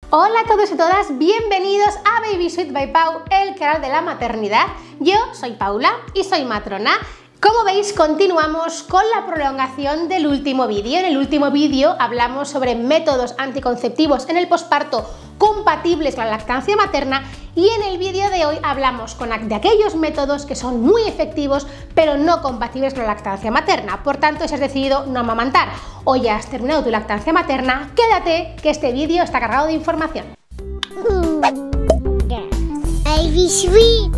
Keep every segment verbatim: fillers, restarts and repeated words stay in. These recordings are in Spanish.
Hola a todos y todas, bienvenidos a Baby Sweet by Pau, el canal de la maternidad. Yo soy Paula y soy matrona. Como veis, continuamos con la prolongación del último vídeo. En el último vídeo hablamos sobre métodos anticonceptivos en el posparto compatibles con la lactancia materna y en el vídeo de hoy hablamos con de aquellos métodos que son muy efectivos pero no compatibles con la lactancia materna. Por tanto, si has decidido no amamantar o ya has terminado tu lactancia materna, quédate que este vídeo está cargado de información. Baby Sweet.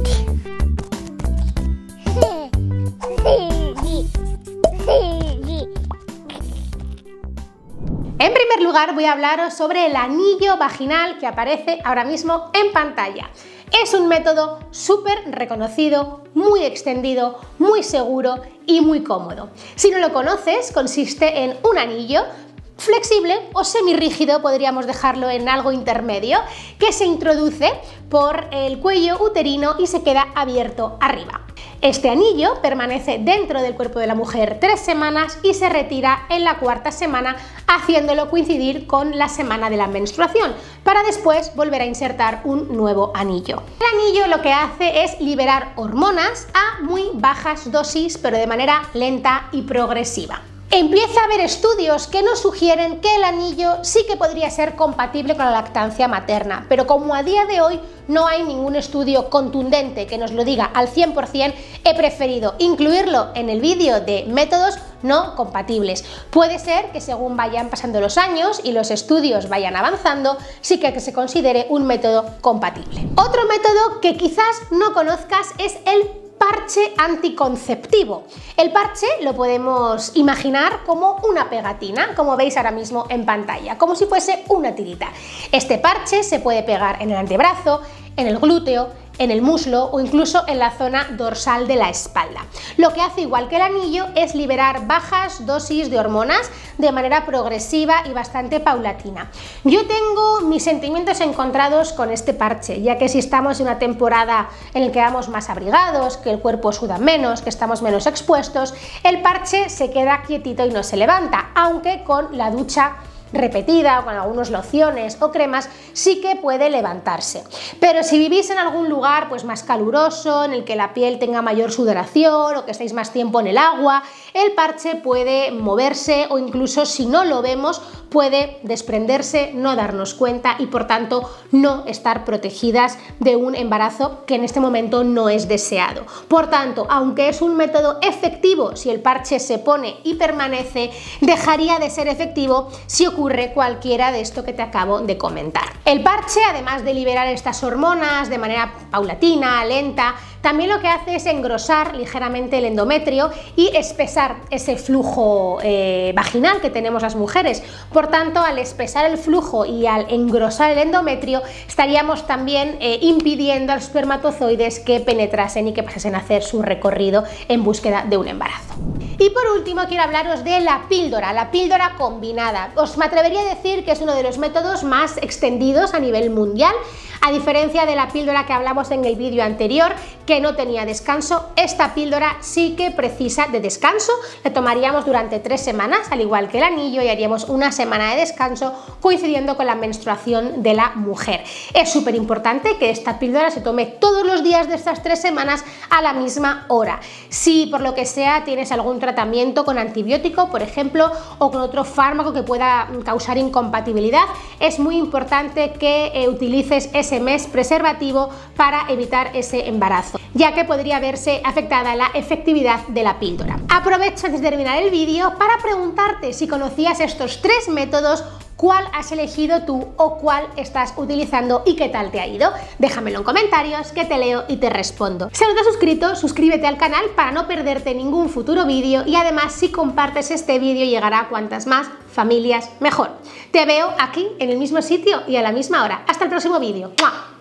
En primer lugar, voy a hablaros sobre el anillo vaginal que aparece ahora mismo en pantalla. Es un método súper reconocido, muy extendido, muy seguro y muy cómodo. Si no lo conoces, consiste en un anillo flexible o semirrígido, podríamos dejarlo en algo intermedio, que se introduce por el cuello uterino y se queda abierto arriba. Este anillo permanece dentro del cuerpo de la mujer tres semanas y se retira en la cuarta semana, haciéndolo coincidir con la semana de la menstruación, para después volver a insertar un nuevo anillo. El anillo lo que hace es liberar hormonas a muy bajas dosis, pero de manera lenta y progresiva. Empieza a haber estudios que nos sugieren que el anillo sí que podría ser compatible con la lactancia materna, pero como a día de hoy no hay ningún estudio contundente que nos lo diga al cien por cien, he preferido incluirlo en el vídeo de métodos no compatibles. Puede ser que según vayan pasando los años y los estudios vayan avanzando, sí que se considere un método compatible. Otro método que quizás no conozcas es el parche anticonceptivo. El parche lo podemos imaginar como una pegatina, como veis ahora mismo en pantalla, como si fuese una tirita. Este parche se puede pegar en el antebrazo, en el glúteo, en el muslo o incluso en la zona dorsal de la espalda. Lo que hace, igual que el anillo, es liberar bajas dosis de hormonas de manera progresiva y bastante paulatina. Yo tengo mis sentimientos encontrados con este parche, ya que si estamos en una temporada en la que vamos más abrigados, que el cuerpo suda menos, que estamos menos expuestos, el parche se queda quietito y no se levanta, aunque con la ducha repetida o con algunas lociones o cremas sí que puede levantarse. Pero si vivís en algún lugar pues más caluroso, en el que la piel tenga mayor sudoración o que estéis más tiempo en el agua, el parche puede moverse o incluso si no lo vemos puede desprenderse, no darnos cuenta y por tanto no estar protegidas de un embarazo que en este momento no es deseado. Por tanto, aunque es un método efectivo si el parche se pone y permanece, dejaría de ser efectivo si ocurre cualquiera de esto que te acabo de comentar. El parche, además de liberar estas hormonas de manera paulatina, lenta, también lo que hace es engrosar ligeramente el endometrio y espesar ese flujo eh, vaginal que tenemos las mujeres. Por tanto, al espesar el flujo y al engrosar el endometrio, estaríamos también eh, impidiendo a los espermatozoides que penetrasen y que pasasen a hacer su recorrido en búsqueda de un embarazo. Y por último quiero hablaros de la píldora, la píldora combinada. Os me atrevería a decir que es uno de los métodos más extendidos a nivel mundial. A diferencia de la píldora que hablamos en el vídeo anterior, que no tenía descanso, esta píldora sí que precisa de descanso. La tomaríamos durante tres semanas, al igual que el anillo, y haríamos una semana de descanso coincidiendo con la menstruación de la mujer. Es súper importante que esta píldora se tome todos los días de estas tres semanas a la misma hora. Si por lo que sea tienes algún tratamiento con antibiótico, por ejemplo, o con otro fármaco que pueda causar incompatibilidad, es muy importante que eh, utilices ese mes preservativo para evitar ese embarazo, ya que podría verse afectada la efectividad de la píldora. Aprovecho antes de terminar el vídeo para preguntarte si conocías estos tres métodos, cuál has elegido tú o cuál estás utilizando y qué tal te ha ido. Déjamelo en comentarios que te leo y te respondo. Si no te has suscrito, suscríbete al canal para no perderte ningún futuro vídeo y además si compartes este vídeo llegará a cuantas más familias mejor. Te veo aquí en el mismo sitio y a la misma hora. Hasta el próximo vídeo. ¡Mua!